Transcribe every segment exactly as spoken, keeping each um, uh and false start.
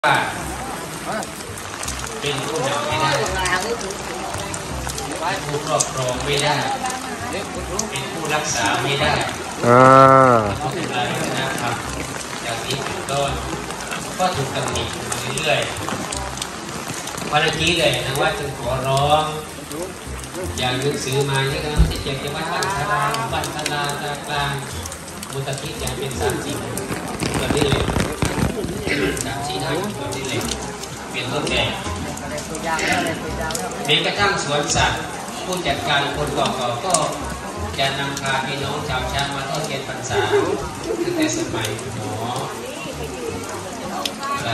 ว่าเป็นผู้นำไม่ได้ผู้ครอบครองไม่ได้เป็นผู้รักษาไม่ได้อ่าเพราะอะไรนะครับจากนี้เป็นต้นก็ถูกตำหนิมาเรื่อยๆวันนี้เลยนะว่าจึงขอร้องอย่างหนังสือมาเนี่ยนะที่เจ็ดจะว่าบ้านสลาบ้านสลาตากลางมุตติอย่างเป็นสามสิ่งตัวนี้เลยสามสี่ห้าตัวนี้เลยเป็นต้นแบบแม้กระทั่งสวนสัตว์ผู้จัดการคนเก่าๆก็จะนำพาพี่น้องชาวช้างมาทอดเทียนพรรษาตั้งแต่สมัยหมออะไร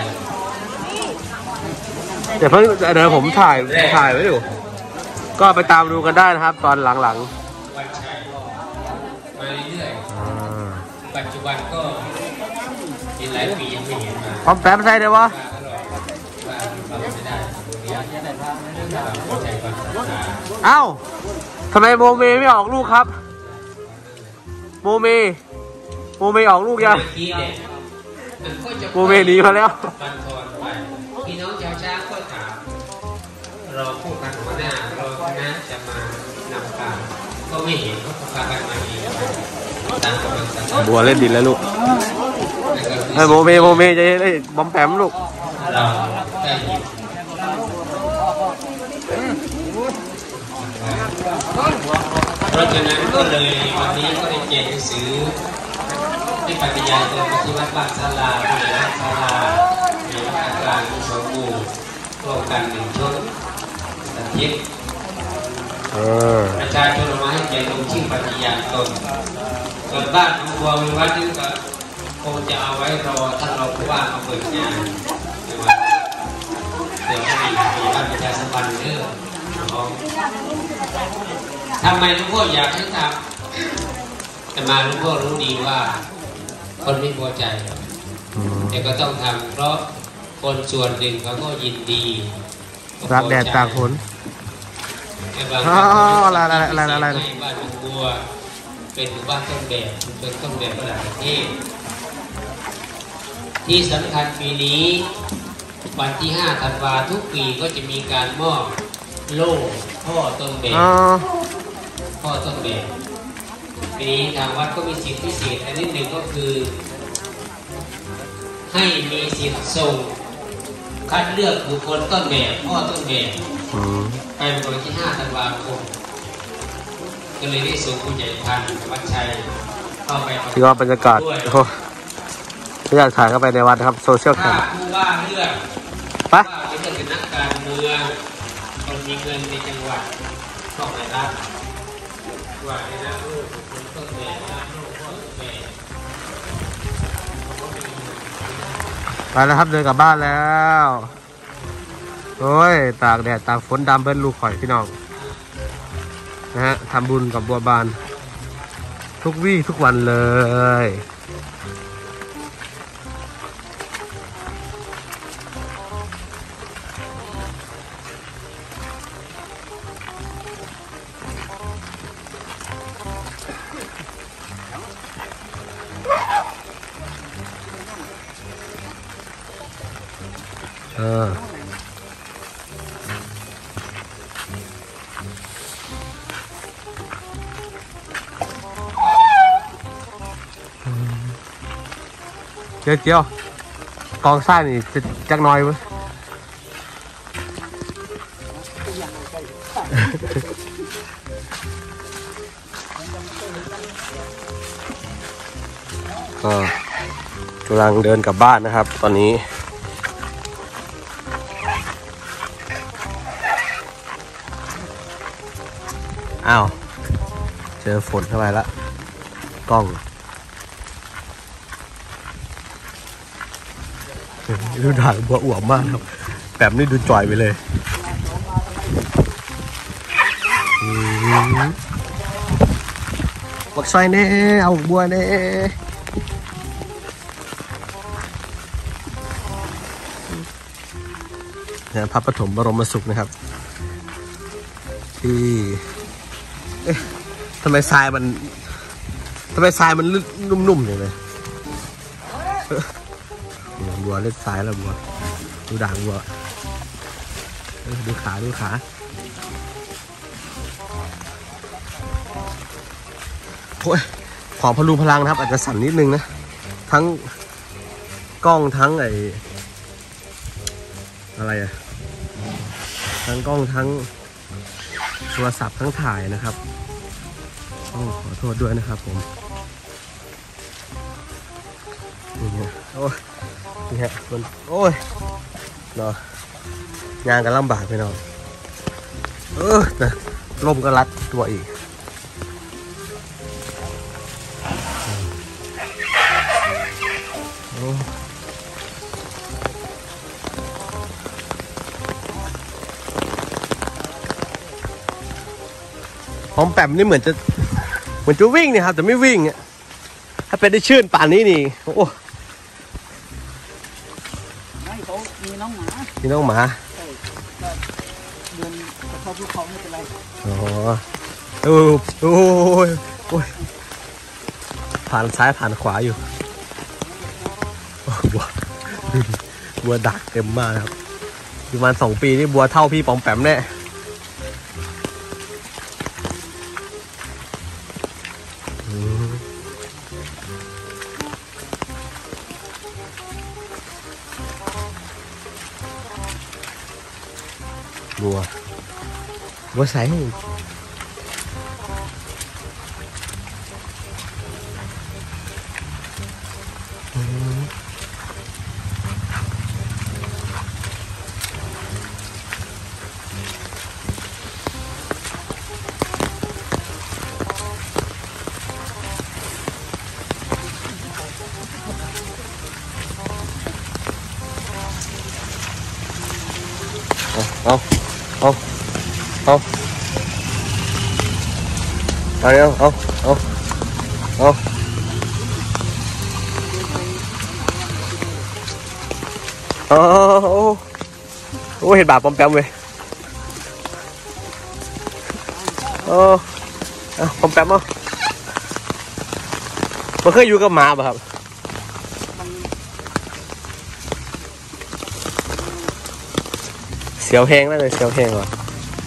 เดี๋ยวเพิ่งเดี๋ยวผมถ่ายถ่ายไว้อยู่ก็ไปตามดูกันได้นะครับตอนหลังๆวันชัยมาเรื่อยๆปัจจุบันก็มีหลายปียังไม่เห็นมาพร้อมแป๊บใช่ไหมวะเอ้าทำไมโมเมไม่ออกลูกครับโมเมโมเมออกลูกยังโมเมหนีมาแล้วพี่น้องชาวช้างก็ถามรอผู้กันหัวหน้ารอคณะจะมานำการก็ไม่เห็นเขาพากันมาเองตามกำลังศรัทธาบัวเล่นดินแล้วลูกไอ้โมเมโมเมจะได้บอมแปมลูกเราได้ยินเพราะฉะนั้นก็เลยวันนี้ก็ได้เขียนหนังสือที่ปฏิญาณตนปฏิวัติบ้านศาลาผู้ใหญ่บ้านศาลาในวัดกลางที่สมบูรณ์ร่วมกันหนึ่งชุดสันติประชาชนมาให้เขียนลงชื่อปฏิญาณตนส่วนบ้านของบัววิวัฒน์นี่ก็คงจะเอาไว้รอท่านรองผู้ว่ามาเปิดงานในวันเดี๋ยวให้มีบ้านประชาสัมพันธ์เรื่องของทำไมหลวงพ่ออยากให้ทำแต่มาหลวงพ่อรู้ดีว่าคนไม่พอใจแต่ก็ต้องทำเพราะคนส่วนหนึ่งเขาก็ยินดีรักแดดตากฝนอ๋ออะไรอะไรอะไรอะไรให้บ้านหลวงบัวเป็นหมู่บ้านต้นแบบเป็นต้นแบบระดับประเทศที่สำคัญปีนี้วันที่ห้าธันวาทุกปีก็จะมีการมอบโล่พ่อต้นแบบพ่อต้นแบบปีนี้ทางวัดก็มีสิทธิพิเศษอันนี้หนึ่งก็คือให้มีสิทธิ์ส่งคัดเลือกบุคคลต้นแบบพ่อต้นแบบไปวันที่ห้าธันวาคมก็เลยได้ส่งผู้ใหญ่พันวัดชัยเข้าไปที่ว่าบรรยากาศไม่อยากถ่ายเข้าไปในวัดครับโซเชียลแคมป์ผู้ว่าเลือกไปจะเป็นนักการเมืองคนมีเงินในจังหวัดเข้าไปรับว่าในนามลูกคนต้นแบบนามลูกพ่อต้นแบบไปแล้วครับเดินกลับบ้านแล้วโอ้ยตากแดดตากฝนดำเบิ้ลลูกข่อยพี่น้องนะฮะทำบุญกับบัวบานทุกวี่ทุกวันเลยเออเจียวเจียวกองไส้นี่จะจักน้อยมั้ยก็กำลังเดินกลับบ้านนะครับตอนนี้อ้าวเจอฝนเข้าไปแล้วกล้องดูด่างบัวอวบมากครับแบบนี้ดูจ่อยไปเลยบักไส้เน่เอาบัวเน่เนี่ยพระปฐมบรมสุขนะครับที่เอ๊ะทำไมทรายมันทำไมทรายมันนุ่มๆอย่างเลยบัวเล่นทรายแล้วบัวดูด่างวัวดูขาดูขาโอ้ยของพลุพลังนะครับอาจจะสั่นนิดนึงนะทั้งกล้องทั้งไออะไรอะทั้งกล้องทั้งโทรศัพท์ทั้งถ่ายนะครับต้องขอโทษด้วยนะครับผมนี่ฮะโอ้ยนี่ฮะมันโอ้ยเนาะงานกันลำบากไปหน่อยเออนะลมก็รัดตัวอีกพร้อมแปมนี่เหมือนจะเหมือนจะวิ่งเนี่ยครับแต่ไม่วิ่งเนี่ยถ้าเป็นได้ชื่นป่านนี้นี่โอ้ไม่เขามีน้องหมามีน้องหมาใช่ก็เดินเข้าภูเขาไม่เป็นไรอ๋อโอ้โอ้ยโอ้ยผ่านซ้ายผ่านขวาอยู่บัวบัวดักเต็มมากครับประมาณสองปีนี่บัวเท่าพี่ปอมแปมแน่บัวบัวใสเอาเอาเอาเอาเอาเอาเอาเอาเอาโอ้เห็นบาปปอมแปมเว้ยโอ้เอาปอมแปมเอามันเคยอยู่กับหมาป่ะครับเสียวแห้งแล้วเลยเสียวแห้งว่ะ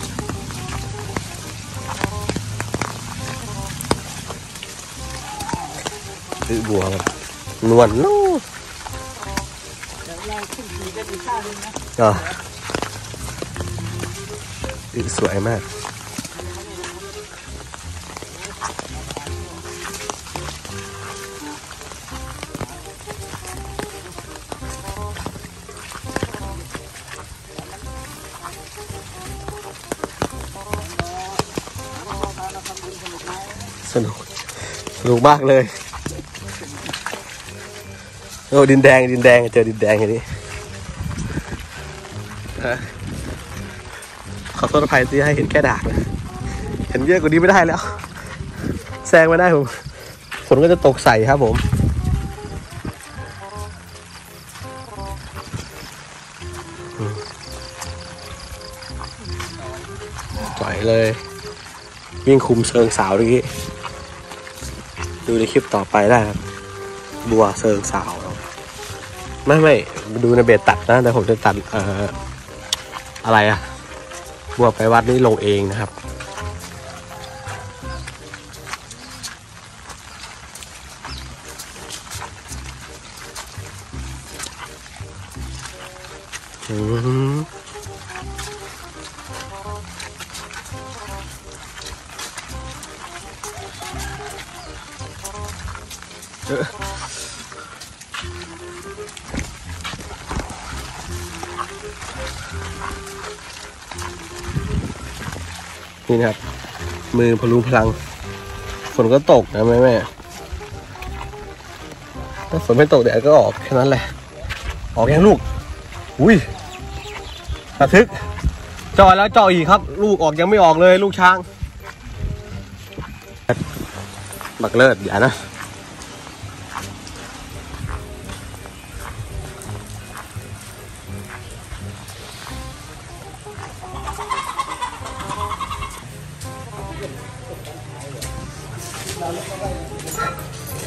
ซื้อบัวครับนวลนู้ก็สวยมากสนุกสนุกมากเลยโอ้ดินแดงดินแดงเจอดินแดงอย่างนี้ขอโทษอภัยที่ให้เห็นแค่ดากเห็นเยอะกว่านี้ไม่ได้แล้วแซงไม่ได้ผมฝนก็จะตกใส่ครับผมปล่อยเลยวิ่งคุมเชิงสาวเมื่อกี้ดูในคลิปต่อไปได้ครับบัวเชิงสาวไม่ไม่ดูในเบสตัดนะแต่ผมจะตัดเอ่ออะไรอะบัวไปวัดนี้ลงเองนะครับอืมนี่นะครับมือพลุพลังฝนก็ตกนะแม่แม่ถ้าฝนไม่ตกแดดก็ออกแค่นั้นแหละออกยังลูกอุ้ยระทึกจ่อแล้วจ่ออีกครับลูกออกยังไม่ออกเลยลูกช้างบักเลิศอย่านะ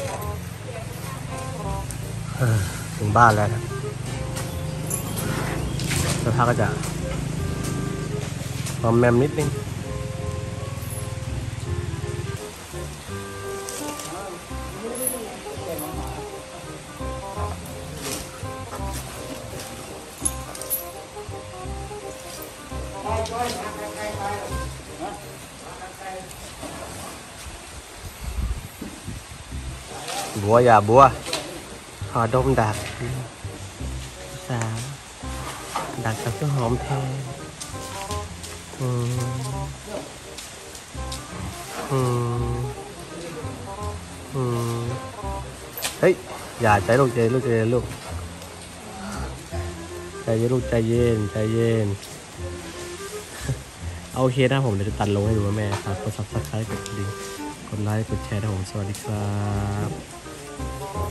ถึงบ้านแล้วนะสภาพก็จะหอมแมมนิดนึงบัวอย่าบัวหอดมดักสาวดักกับเจ้าหอมแทนอืมอืมอืมเฮ้ยอย่าใจลูกใจลูกใจลูกใจเย็นลูกใจเย็นใจเย็นเอาโอเคนะผมเดี๋ยวจะตัดลงให้ดูว่าแม่ฝากกด ซับสไครบ์ กดกระดิ่งกดไลค์กดแชร์นะผมสวัสดีครับ